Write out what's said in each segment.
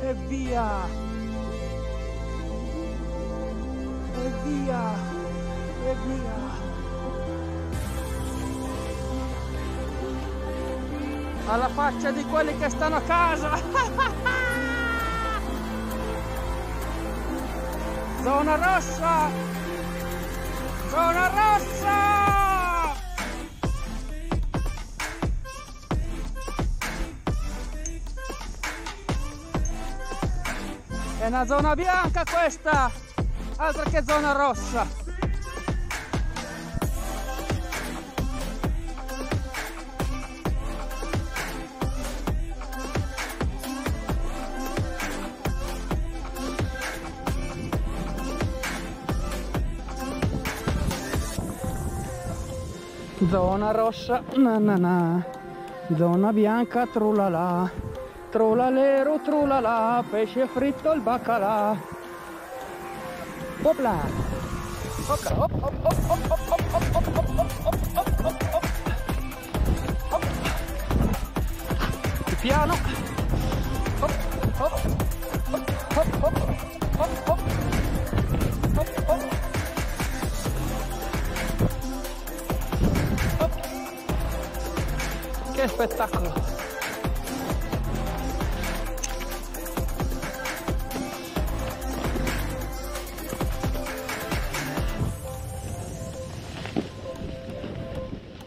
E via! E via! E via! Alla faccia di quelli che stanno a casa! Zona rossa! Zona rossa! È una zona bianca questa, altro che zona rossa. Zona rossa, na na na. Zona bianca, trulala. Trulalero, trulala, pesce fritto il baccalà. Opla! Opla, op, op, op, op, op, op, op, op, op, op, op, op. Più piano. Hop, hop, hop, hop, hop, hop, hop, hop, hop. Hop. Che spettacolo!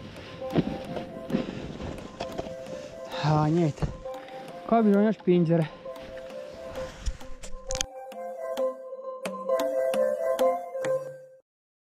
Ah, niente, qua bisogna spingere.